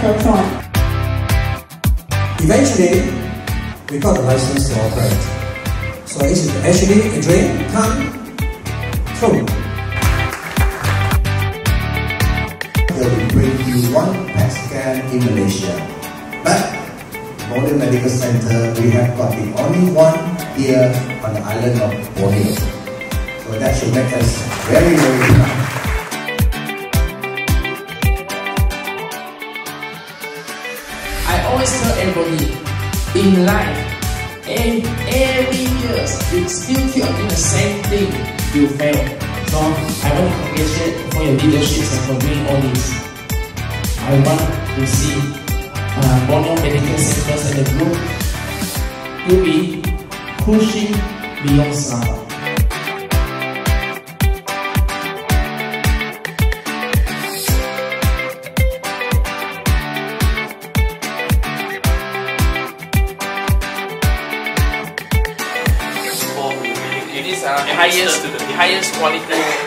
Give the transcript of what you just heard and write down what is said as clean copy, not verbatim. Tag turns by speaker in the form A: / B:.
A: Prof.
B: Eventually, we got the license to operate. So it's actually a dream come true.
C: They will bring you one PET scan in Malaysia. But Borneo Medical Center, we have got the only one here on the island of Borneo. So that should make us very, very proud.
D: I always tell everybody, in life, every year, you still keep on doing the same thing, you fail. So I want to congratulate for your leadership and for doing all this. I want to see Borneo Medical Centers and the group to be pushing beyond Sabah. It is the highest quality